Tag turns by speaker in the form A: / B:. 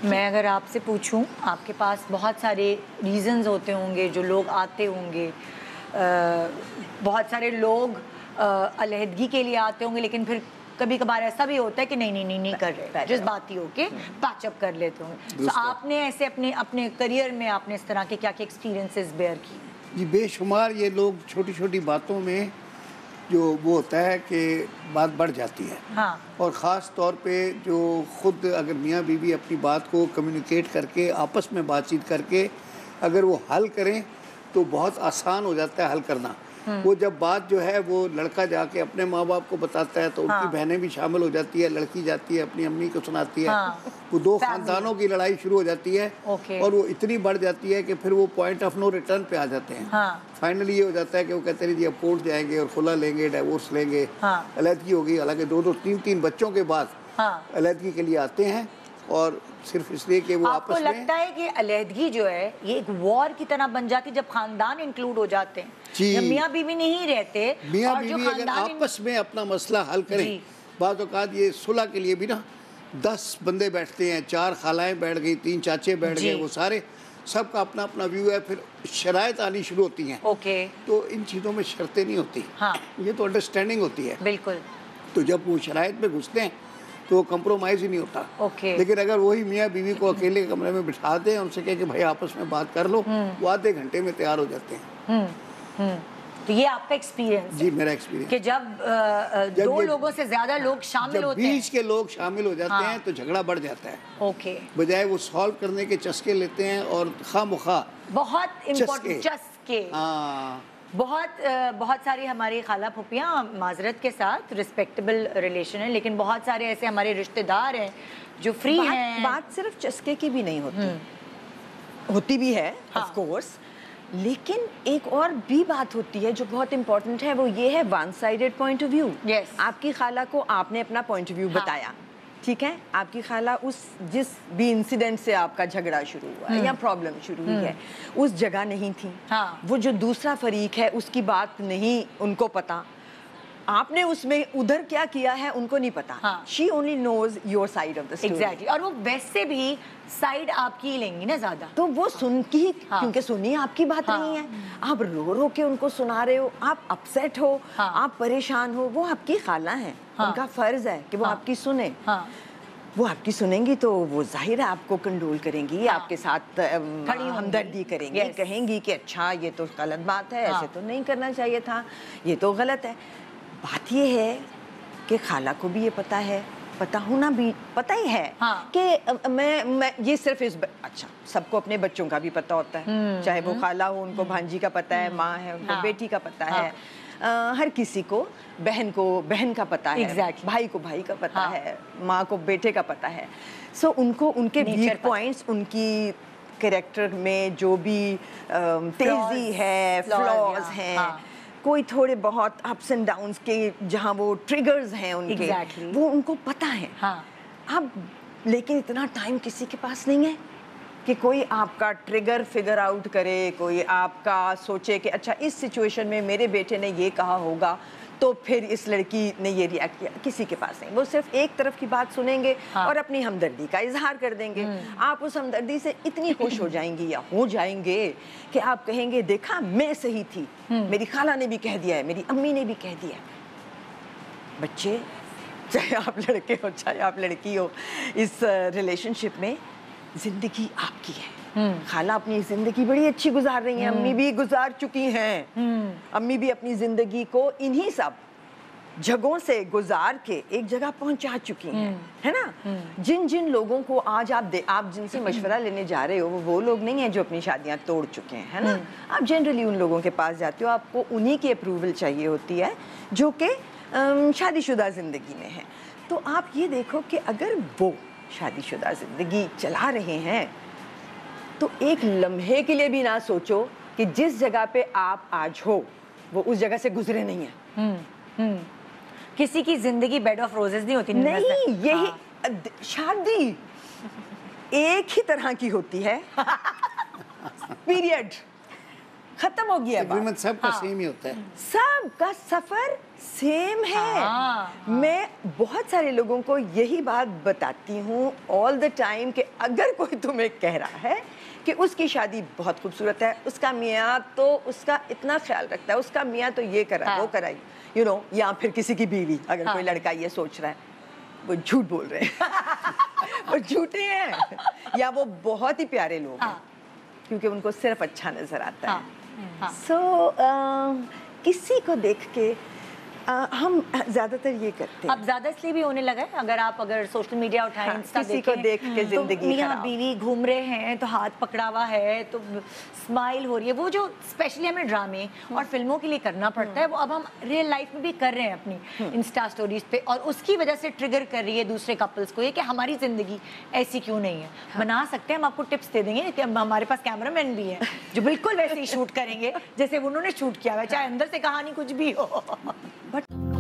A: मैं अगर आपसे पूछूं, आपके पास बहुत सारे रीज़न्स होते होंगे जो लोग आते होंगे, बहुत सारे लोग अलहदगी के लिए आते होंगे, लेकिन फिर कभी कभार ऐसा भी होता है कि नहीं कर रहे, जिस बात ही होके पैचअप कर लेते होंगे। तो आपने ऐसे अपने अपने करियर में आपने इस तरह के क्या क्या एक्सपीरियंसेस बेयर किए?
B: जी बेशुमार। ये लोग छोटी छोटी बातों में जो वो होता है कि बात बढ़ जाती है।
A: हाँ।
B: और ख़ास तौर पे जो ख़ुद अगर मियाँ बीवी अपनी बात को कम्युनिकेट करके आपस में बातचीत करके अगर वो हल करें तो बहुत आसान हो जाता है हल करना। वो जब बात जो है वो लड़का जाके अपने माँ बाप को बताता है तो उनकी बहनें भी शामिल हो जाती है, लड़की जाती है अपनी अम्मी को सुनाती है। वो दो ख़ानदानों की लड़ाई शुरू हो जाती है और वो इतनी बढ़ जाती है कि फिर वो पॉइंट ऑफ नो रिटर्न पे आ जाते हैं। फाइनली ये हो जाता है कि वो कहते हैं जी अब कोर्ट जाएंगे और खुला लेंगे, डिवोर्स लेंगे, अलहदगी होगी। हालांकि 2-2 3-3 बच्चों के बाद अलहदगी के लिए आते हैं और सिर्फ इसलिए कि वो आपस में।
A: आपको लगता है कि अलहदगी जो है ये एक वॉर की तरह बन जाती है जब खानदान इंक्लूड हो जाते हैं? जब मियाँ बीवी नहीं रहते,
B: मियाँ बीवी अगर आपस में अपना मसला हल करें, बात औकात ये सुलह के लिए भी ना 10 बंदे बैठते हैं, 4 खालाएं बैठ गई, 3 चाचे बैठ गए, वो सारे सबका अपना अपना व्यू है, फिर शराइत आनी शुरू होती हैं। तो इन चीज़ों में शर्तें नहीं होती। ये तो अंडरस्टैंडिंग होती है।
A: बिल्कुल।
B: तो जब वो शराइत में घुसते हैं तो कम्प्रोमाइज़ ही नहीं होता। लेकिन अगर वही मियाँ बीवी को अकेले कमरे में बिठा दें, उनसे कहें कि भाई आपस में बात कर लो, वो आधे घंटे में तैयार हो जाते हैं।
A: तो ये आपका एक्सपीरियंस?
B: जी मेरा एक्सपीरियंस
A: कि जब 2 लोगों से ज्यादा लोग शामिल होते हैं,
B: बीच के लोग शामिल हो जाते हैं तो झगड़ा बढ़ जाता है। बजाय वो सॉल्व करने के चस्के लेते हैं और खामखा
A: बहुत इम्पोर्टेंट चस्के। बहुत सारी हमारी खाला फुफियाँ, माजरत के साथ रिस्पेक्टेबल रिलेशन है, लेकिन बहुत सारे ऐसे हमारे रिश्तेदार हैं जो फ्री हैं।
C: बात सिर्फ चस्के की भी नहीं होती, होती भी है ऑफ कोर्स, लेकिन एक और भी बात होती है जो बहुत इंपॉर्टेंट है, वो ये है one sided point of view. आपकी खाला को आपने अपना पॉइंट ऑफ व्यू बताया, ठीक है, आपकी खाला उस जिस भी इंसिडेंट से आपका झगड़ा शुरू हुआ है या प्रॉब्लम शुरू हुई है उस जगह नहीं थी। वो जो दूसरा फरीक है उसकी बात नहीं उनको पता, आपने उसमें उधर क्या किया है उनको नहीं पता। She only knows your side of the story.
A: Exactly. और वो वैसे भी साइड आपकी लेंगी ना ज्यादा,
C: तो वो सुन की क्योंकि सुनी आपकी बात नहीं है, आप रो रो के उनको सुना रहे हो, आप अपसेट हो, आप परेशान हो, वो आपकी खाला है, उनका फर्ज है कि वो आपकी सुने। वो आपकी सुनेंगी तो वो जाहिर है आपको कंट्रोल करेंगी, आपके साथ हमदर्दी करेंगी, कहेंगी कि अच्छा ये तो गलत बात है, ऐसे तो नहीं करना चाहिए था, ये तो गलत है। बात ये है कि खाला को भी ये पता है, पता होना भी पता ही है कि मैं ये सिर्फ अच्छा सबको अपने बच्चों का भी पता होता है, चाहे वो खाला हो उनको भांजी का पता है, माँ है उनको बेटी का पता है, हर किसी को बहन का पता है, भाई को भाई का पता है, माँ को बेटे का पता है। सो उनको उनके वीक पॉइंट्स, उनकी कैरेक्टर में जो भी तेजी है, फ्लॉज हैं, कोई थोड़े बहुत अप्स एंड डाउन्स के जहाँ वो ट्रिगर्स हैं उनके, वो उनको पता है। अब लेकिन इतना टाइम किसी के पास नहीं है कि कोई आपका ट्रिगर फिगर आउट करे, कोई आपका सोचे कि अच्छा इस सिचुएशन में मेरे बेटे ने ये कहा होगा तो फिर इस लड़की ने ये रिएक्ट किया। किसी के पास नहीं, वो सिर्फ एक तरफ की बात सुनेंगे और अपनी हमदर्दी का इजहार कर देंगे। आप उस हमदर्दी से इतनी खुश हो जाएंगी या हो जाएंगे कि आप कहेंगे देखा मैं सही थी, मेरी खाला ने भी कह दिया है, मेरी अम्मी ने भी कह दिया है। बच्चे, चाहे आप लड़के हो चाहे आप लड़की हो, इस रिलेशनशिप में जिंदगी आपकी है। खाला अपनी जिंदगी बड़ी अच्छी गुजार रही हैं, अम्मी भी गुजार चुकी हैं, अम्मी भी अपनी जिंदगी को इन्हीं सब जगहों से गुजार के एक जगह पहुंचा चुकी हैं, है ना। जिन जिन लोगों को आज आप जिनसे मशवरा लेने जा रहे हो वो लोग नहीं हैं जो अपनी शादियां तोड़ चुके हैं, है ना। आप जनरली उन लोगों के पास जाते हो, आपको उन्हीं की अप्रूवल चाहिए होती है जो कि शादीशुदा जिंदगी में है। तो आप ये देखो कि अगर वो शादीशुदा जिंदगी चला रहे हैं तो एक लम्हे के लिए भी ना सोचो कि जिस जगह पे आप आज हो वो उस जगह से गुजरे नहीं है।
A: किसी की जिंदगी बेड ऑफ रोजेस नहीं होती।
C: नहीं, यही शादी एक ही तरह की होती है। पीरियड, खत्म हो गया बात।
B: सबका सेम ही होता है,
C: सबका सफर सेम है।
A: हाँ।
C: मैं बहुत सारे लोगों को यही बात बताती हूँ ऑल द टाइम कि अगर कोई तुम्हें कह रहा है कि उसकी शादी बहुत खूबसूरत है, उसका मियाँ तो उसका इतना ख्याल रखता है, उसका मियाँ तो ये करा वो कराई, यू नो, या फिर किसी की बीवी, अगर कोई लड़का ये सोच रहा है, वो झूठ बोल रहे हैं। वो झूठे हैं, या वो बहुत ही प्यारे लोग हैं, क्योंकि उनको सिर्फ अच्छा नजर आता है। सो किसी को देख के हम ज्यादातर ये करते हैं।
A: अब ज्यादा इसलिए भी होने लगा है, अगर सोशल मीडिया उठाएं, इंस्टा
C: किसी को देख के जिंदगी
A: तो मियां
C: खराब।
A: बीवी घूम रहे हैं तो हाथ पकड़ा हुआ है तो स्माइल हो रही है, वो जो स्पेशली हमें ड्रामे और फिल्मों के लिए करना पड़ता है, वो अब हम रियल लाइफ में भी कर रहे हैं अपनी इंस्टा स्टोरीज पे, और उसकी वजह से ट्रिगर कर रही है दूसरे कपल्स को ये कि हमारी जिंदगी ऐसी क्यों नहीं है। बना सकते हैं, हम आपको टिप्स दे देंगे कि हमारे पास कैमरामैन भी है जो बिल्कुल वैसे ही शूट करेंगे जैसे उन्होंने शूट किया हुआ है, चाहे अंदर से कहानी कुछ भी हो।
C: बट